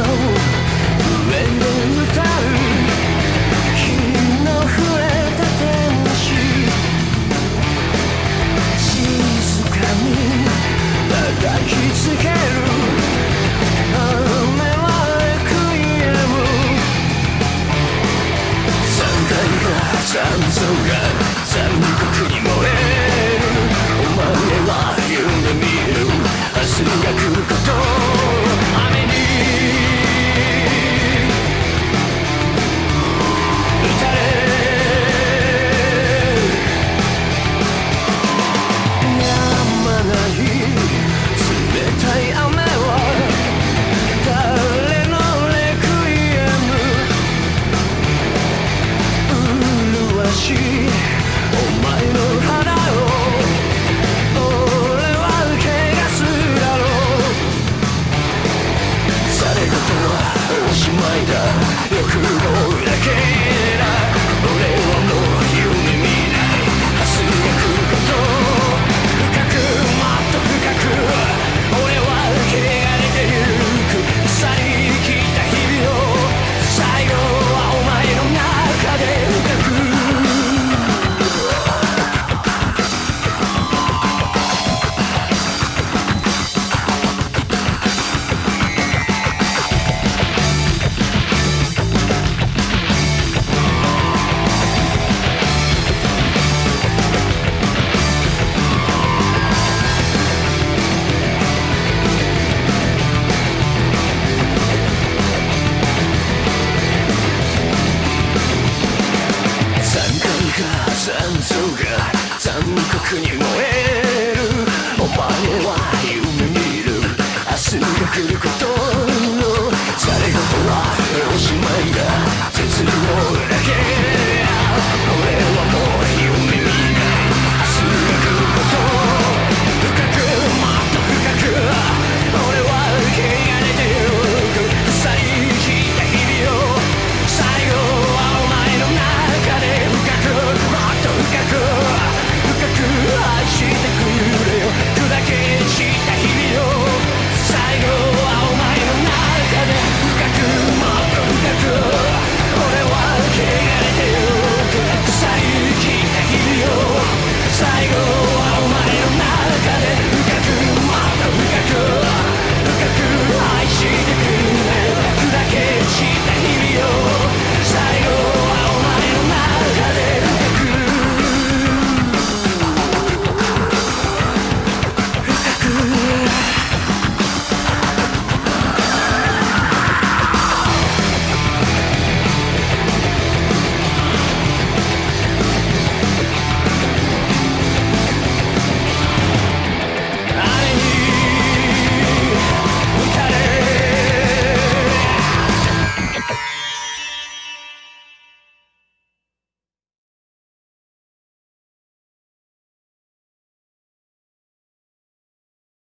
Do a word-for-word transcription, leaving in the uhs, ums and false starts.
上で歌う日の触れた天使静かに抱きつける雨はレクイエム残骸が残像が残酷に燃えるお前は夢見る明日が来ること雨に打たれ止まない冷たい雨は誰のレクイエム麗しいお前の肌を俺は汚すだろうされ事はおしまいだ欲望だけだ俺はもう夢見ない明日が来ること深くもっと深く俺は汚れてゆく腐りきった日々の最後はお前の中で描く残像が残酷に燃えるお前は夢見る明日が来ることされ事はおしまいだ絶望